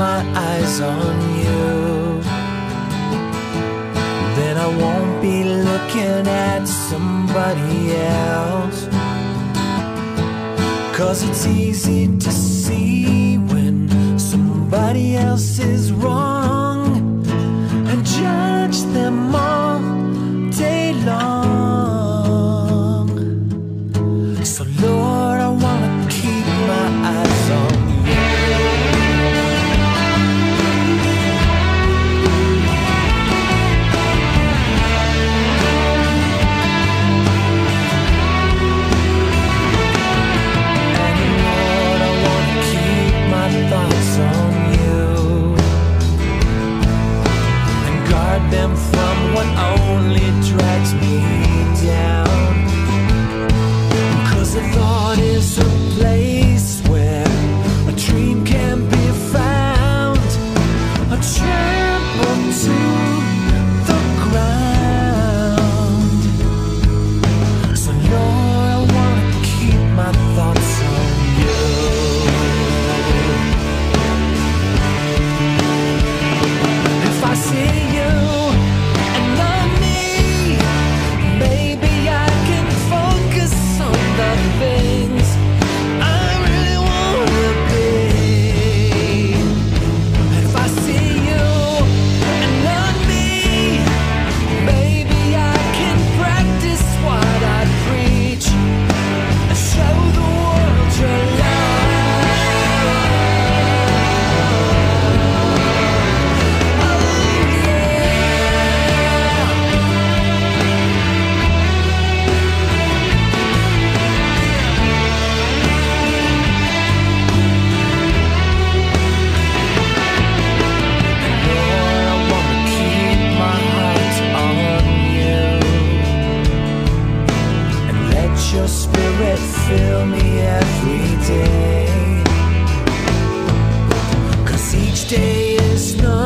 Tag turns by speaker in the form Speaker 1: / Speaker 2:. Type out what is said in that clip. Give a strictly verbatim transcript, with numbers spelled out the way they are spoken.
Speaker 1: my eyes on you, then I won't be looking at somebody else. 'Cause it's easy to see when somebody else is wrong and judge them all day long. So Lord, I wanna keep my eyes on you. And Lord, I wanna keep my thoughts on you and guard them from what only drags me down. 'Cause the thought is a place where a dream can be found, a trample to the ground. So Lord, I wanna keep my thoughts on you. If I see you and love me, maybe I can focus on the things I really wanna be. If I see you and love me, maybe I can practice what I preach and show the world your love. Oh yeah. Lord, I wanna keep my heart on you and let your spirit fill me every day. 'Cause each day is not